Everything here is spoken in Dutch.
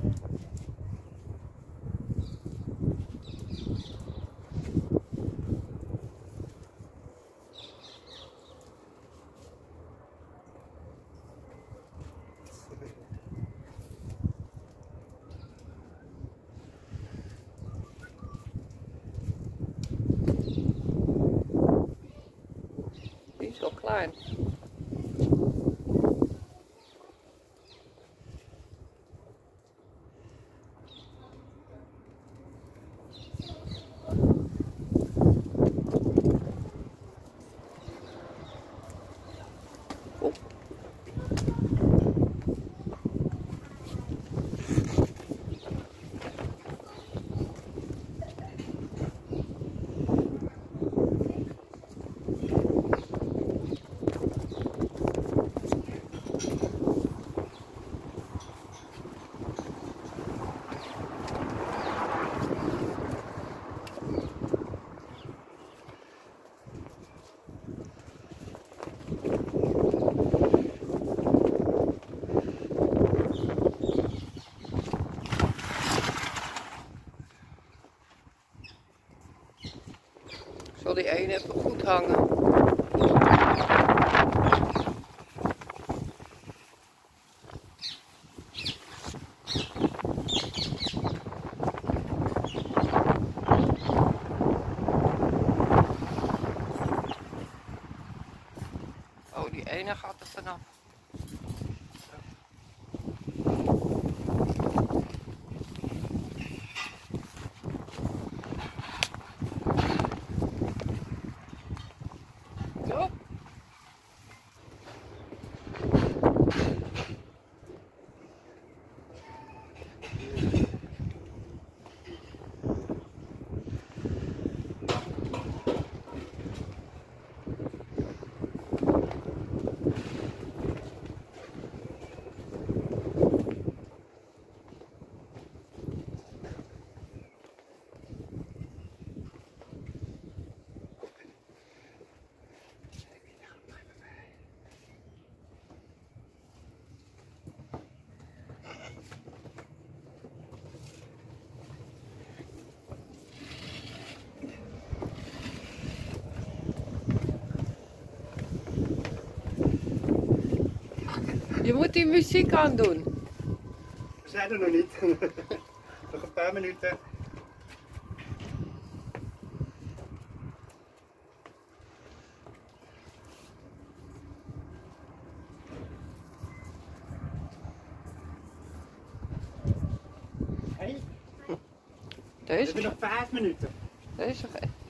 Die is wel klein. Oh. Ik zal die ene even goed hangen. Oh, die ene gaat er vanaf. Zo. Je moet die muziek aan doen. We zijn er nog niet. Nog een paar minuten. Hey, we Deze, hebben nog 5 minuten. deze